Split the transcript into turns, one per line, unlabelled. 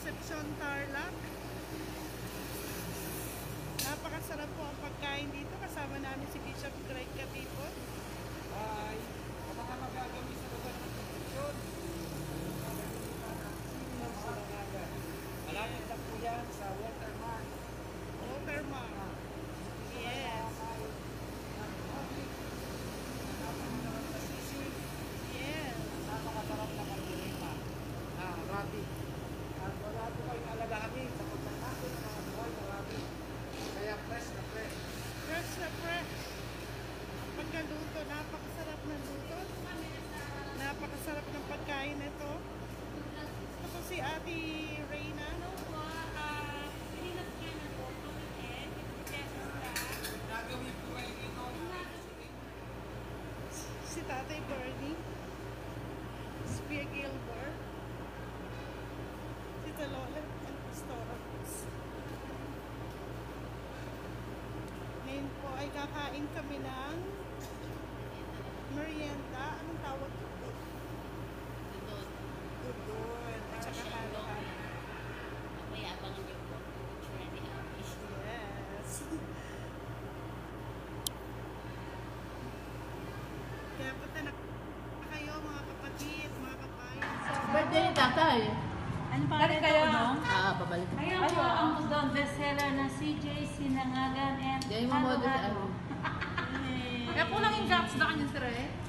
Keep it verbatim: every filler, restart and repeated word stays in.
Concepcion, Tarlac. Napakasarap po ang pagkain dito. Kasama namin si Bishop Greg Catipon.
Ay, ang mga magagawin sa lugar ng Concepcion. Malapit lang po yan sa Watermark.
Watermark. Yes. Yes.
Napakasarap na margarita. Ah, rabi. At wala po kayong alalahanin sa pagkain natin ng mga buhay na rabi. Kaya fresh na fresh.
Fresh na fresh. Pagkaluto, napakasarap ng luto. Napakasarap ng pagkain nito. Ito si Ate Reyna.
Gagawin po kayo dito.
Si Tatay Bernie. Spear Gilbert. Si Lola and Pastorals. Ngayon po ay kakain kami ng merienda. Anong tawag ito? Udon. At saka halo-halo.
May abangan niyo po. Ready Alice.
Yes. Kaya punta na kayo mga kapatid, mga kabayan.
Birthday ni tatay.
Ano pa rin
kayo?
Ah, babalik.
Ayun po, ang doon bestseller na C J, Sinangagan, and
Diyan mo model si
Halo-Halo.
Ate.
Kaya kulang yung gaps na kanyang tire.